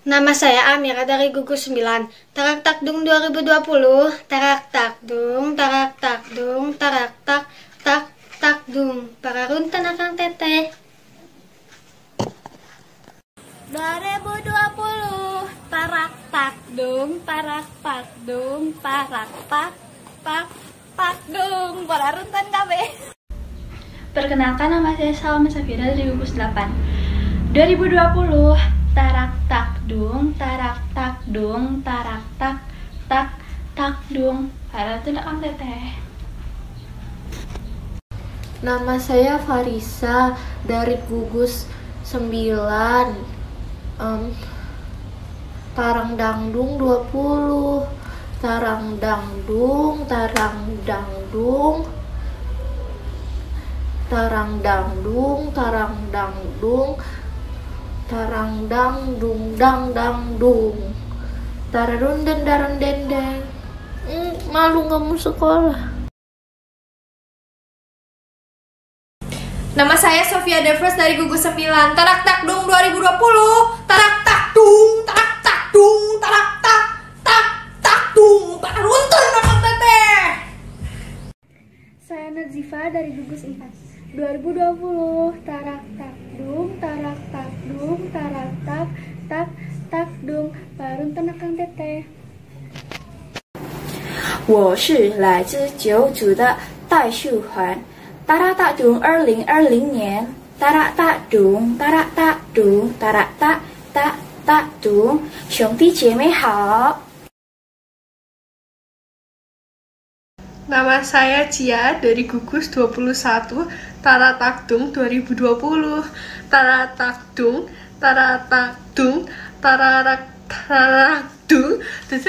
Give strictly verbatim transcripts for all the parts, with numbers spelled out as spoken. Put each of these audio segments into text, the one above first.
Nama saya Amira dari Gugus sembilan. Tarak takdung dua ribu dua puluh. Tarak takdung, tarak takdung, tarak tak tak takdung. Pararun tanakang teteh. dua ribu dua puluh. Tarak takdung, tarak takdung, tarak tak tak takdung. Pararun tan kabe. Perkenalkan, nama saya Salma Safira dari Gugus delapan. dua ribu dua puluh. Tarak takdung, tarak takdung, tarak tak tak takdung. Para tidak kang teteh. Nama saya Farisa dari Gugus sembilan. um, Tarang dangdung dua puluh. Tarang dangdung, tarang dangdung, tarang dangdung, tarang dangdung, tarang dangdung, dang dangdung, tararun dan daran dendeng. Hmm, malu nggak mau sekolah. Nama saya Sofia Devers dari Gugus sembilan. Tarak takdung dua ribu dua puluh. Tarak takdung, tarak takdung, tarak tak tak takdung. Paruntun nama teteh. Saya Nazifa dari Gugus empat. dua ribu dua puluh. Tarak takdung, tarak takdung, tarak tak tak takdung. Paruntun akang teteh. 我是来自九组的戴秀环。达拉大咚，二零二零年，达拉大咚，达拉大咚，达拉大大大咚，兄弟姐妹好。 Nama saya Cia dari Gugus dua puluh satu. Tarak takdung dua ribu dua puluh. Tarak takdung, tarak takdung, tararak tarakdung.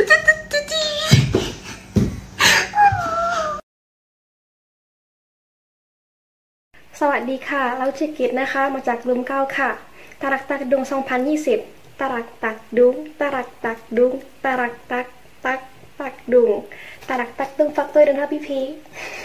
สวัสดีค่ะ เราชื่อกิตนะคะ มาจากกลุ่มเก้าค่ะ ตารักตักดุงสองพันยี่สิบ ตารักตักดุง ตารักตักดุง ตารักตักตักตักดุง ตารักตักดุงฝากตัวด้วยนะคะพี่พี